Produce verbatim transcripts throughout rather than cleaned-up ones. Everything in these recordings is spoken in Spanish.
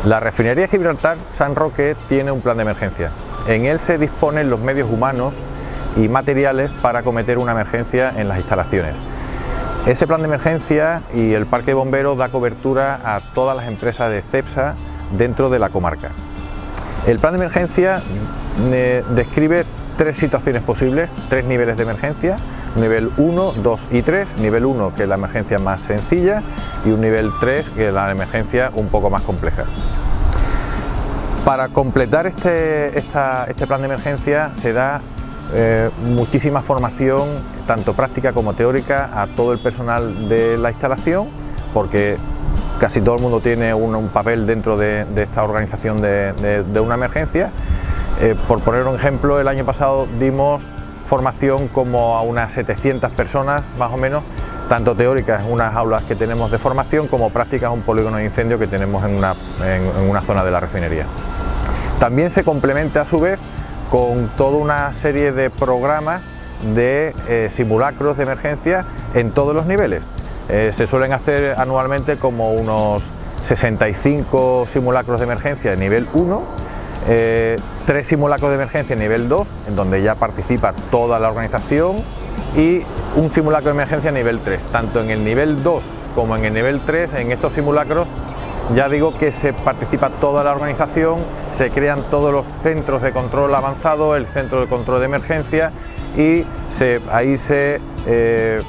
La refinería de Gibraltar San Roque tiene un plan de emergencia. En él se disponen los medios humanos y materiales para acometer una emergencia en las instalaciones. Ese plan de emergencia y el parque de bomberos da cobertura a todas las empresas de CEPSA dentro de la comarca. El plan de emergencia eh, describe tres situaciones posibles, tres niveles de emergencia: nivel uno, dos y tres. Nivel uno, que es la emergencia más sencilla, y un nivel tres, que es la emergencia un poco más compleja. Para completar este, esta, este plan de emergencia se da eh, muchísima formación, tanto práctica como teórica, a todo el personal de la instalación, porque casi todo el mundo tiene un, un papel dentro de, de esta organización de, de, de una emergencia. Eh, por poner un ejemplo, el año pasado dimos formación como a unas setecientas personas, más o menos, tanto teóricas en unas aulas que tenemos de formación, como prácticas en un polígono de incendio que tenemos en una, en, en una zona de la refinería. También se complementa a su vez con toda una serie de programas de eh, simulacros de emergencia en todos los niveles. Eh, se suelen hacer anualmente como unos sesenta y cinco simulacros de emergencia de nivel uno, eh, tres simulacros de emergencia de nivel dos, en donde ya participa toda la organización, y un simulacro de emergencia a nivel tres. Tanto en el nivel dos como en el nivel tres, en estos simulacros, ya digo que se participa toda la organización, se crean todos los centros de control avanzado, el centro de control de emergencia, y se, ahí se, eh,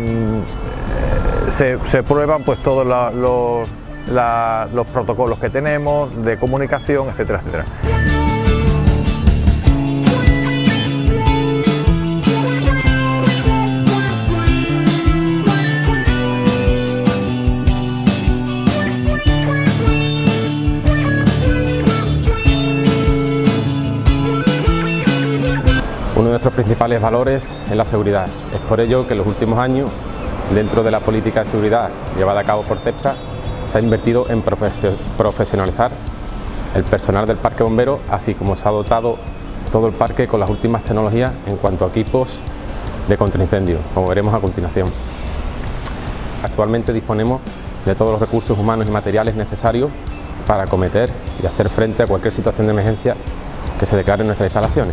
se, se prueban pues todos la, los, la, los protocolos que tenemos de comunicación, etcétera, etcétera. Uno de nuestros principales valores es la seguridad. Es por ello que en los últimos años, dentro de la política de seguridad llevada a cabo por CEPSA, se ha invertido en profesionalizar el personal del parque bombero, así como se ha dotado todo el parque con las últimas tecnologías en cuanto a equipos de contraincendio, como veremos a continuación. Actualmente disponemos de todos los recursos humanos y materiales necesarios para acometer y hacer frente a cualquier situación de emergencia que se declare en nuestras instalaciones.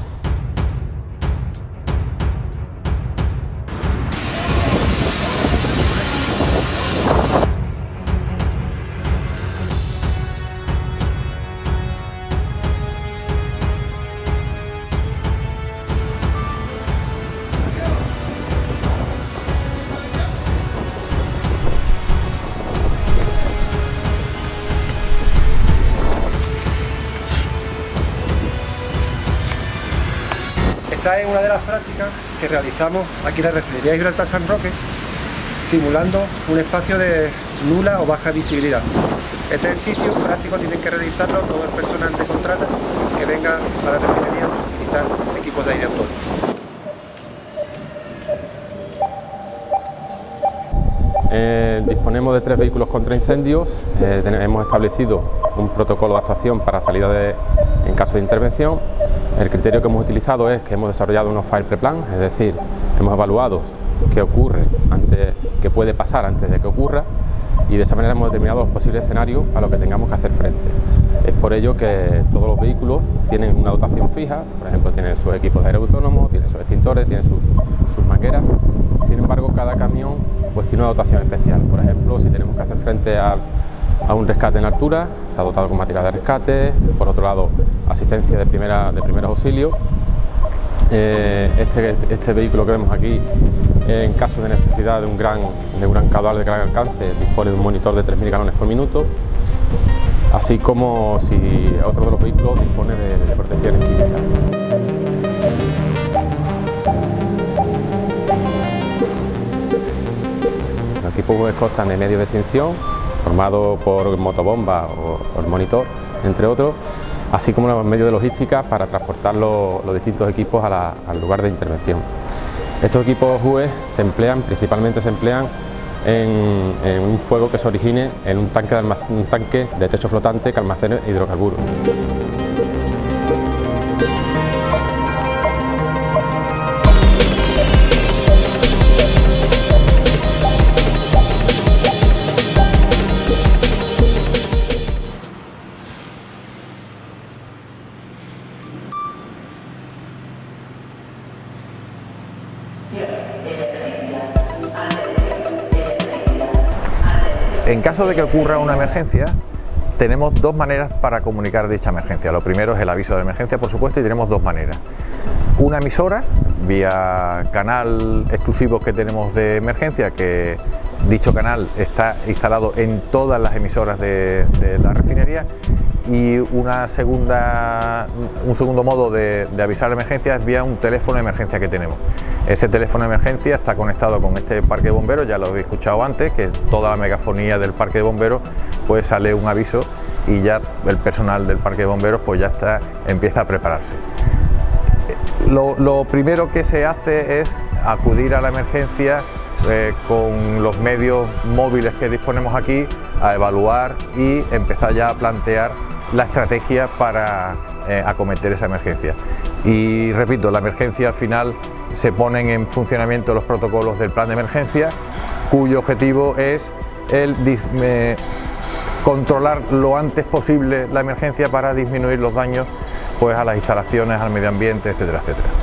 Esta es una de las prácticas que realizamos aquí en la refinería de Gibraltar San Roque, simulando un espacio de nula o baja visibilidad. Este ejercicio práctico tienen que realizarlo todo el personal de contrata que venga a la refinería a utilizar equipos de aire autónomo. Eh, disponemos de tres vehículos contra incendios, eh, hemos establecido un protocolo de actuación para salida de, en caso de intervención. El criterio que hemos utilizado es que hemos desarrollado unos fire pre-plan, es decir, hemos evaluado qué ocurre, antes, qué puede pasar antes de que ocurra, y de esa manera hemos determinado los posibles escenarios a los que tengamos que hacer frente. Es por ello que todos los vehículos tienen una dotación fija, por ejemplo, tienen sus equipos de aire autónomo, tienen sus extintores, tienen sus, sus mangueras. Sin embargo, cada camión pues tiene una dotación especial. Por ejemplo, si tenemos que hacer frente a, a un rescate en altura, se ha dotado con material de rescate. Por otro lado, asistencia de, primera, de primeros auxilios. Eh, este, este vehículo que vemos aquí, eh, en caso de necesidad de un gran, de un gran caudal de gran alcance, dispone de un monitor de tres mil galones por minuto, así como si otro de los vehículos dispone de, de protecciones químicas. Los equipos constan de medios de extinción, formados por motobomba o, o el monitor, entre otros, así como los medios de logística para transportar los, los distintos equipos a la, al lugar de intervención. Estos equipos U E se emplean, principalmente se emplean en, en un fuego que se origine en un tanque de, un tanque de techo flotante que almacene hidrocarburos. En caso de que ocurra una emergencia, tenemos dos maneras para comunicar dicha emergencia. Lo primero es el aviso de emergencia, por supuesto, y tenemos dos maneras. Una emisora, vía canal exclusivo que tenemos de emergencia, que dicho canal está instalado en todas las emisoras de, de la refinería, y una segunda, un segundo modo de, de avisar la emergencia es vía un teléfono de emergencia que tenemos. Ese teléfono de emergencia está conectado con este parque de bomberos, ya lo habéis escuchado antes, que toda la megafonía del parque de bomberos pues sale un aviso y ya el personal del parque de bomberos pues ya está, empieza a prepararse. Lo, lo primero que se hace es acudir a la emergencia eh, con los medios móviles que disponemos aquí, a evaluar y empezar ya a plantear la estrategia para eh, acometer esa emergencia. Y repito, la emergencia al final se ponen en funcionamiento los protocolos del plan de emergencia, cuyo objetivo es el eh, controlar lo antes posible la emergencia para disminuir los daños pues, a las instalaciones, al medio ambiente, etcétera, etcétera.